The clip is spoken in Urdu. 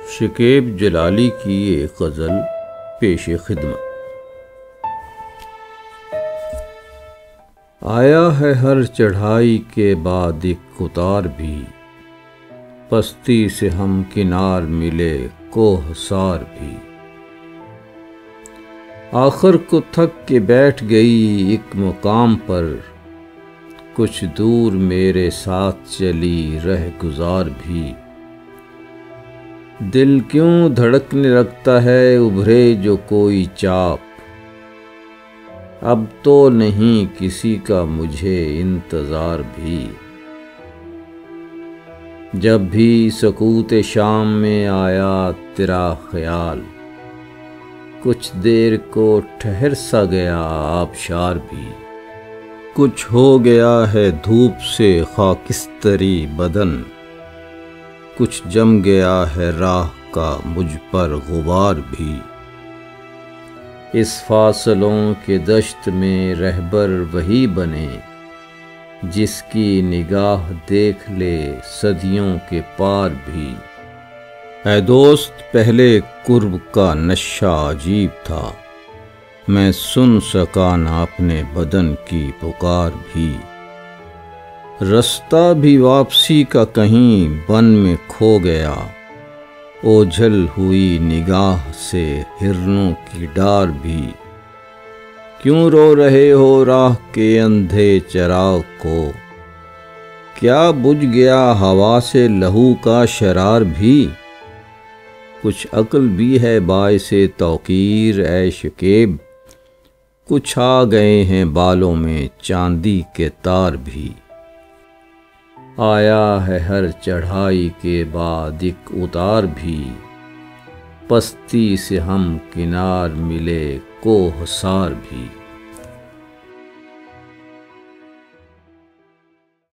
شکیب جلالی کی ایک غزل پیش خدمت۔ آیا ہے ہر چڑھائی کے بعد ایک اتار بھی، پستی سے ہم کنار ملے کوہسار بھی۔ آخر کو تھک کے بیٹھ گئی ایک مقام پر، کچھ دور میرے ساتھ چلی رہ گزار بھی۔ دل کیوں دھڑکنے لگتا ہے ابھرے جو کوئی چاپ، اب تو نہیں کسی کا مجھے انتظار بھی۔ جب بھی سکوت شام میں آیا تیرا خیال، کچھ دیر کو ٹھہر سا گیا آبشار بھی۔ کچھ ہو گیا ہے دھوپ سے خاکستری بدن، کچھ جم گیا ہے راہ کا مجھ پر غبار بھی۔ اس فاصلوں کے دشت میں رہبر وہی بنے، جس کی نگاہ دیکھ لے صدیوں کے پار بھی۔ اے دوست پہلے قرب کا نشہ عجیب تھا، میں سن سکا نہ اپنے بدن کی پکار بھی۔ رستہ بھی واپسی کا کہیں بن میں کھو گیا، اوجھل ہوئی نگاہ سے ہرنوں کی ڈار بھی۔ کیوں رو رہے ہو راہ کے اندھے چراغ کو، کیا بجھ گیا ہوا سے لہو کا شرار بھی۔ کچھ عقل بھی ہے باعث توقیر اے شکیب، کچھ آ گئے ہیں بالوں میں چاندی کے تار بھی۔ آیا ہے ہر چڑھائی کے بعد ایک اتار بھی، پستی سے ہم کنار ملے کوہسار بھی۔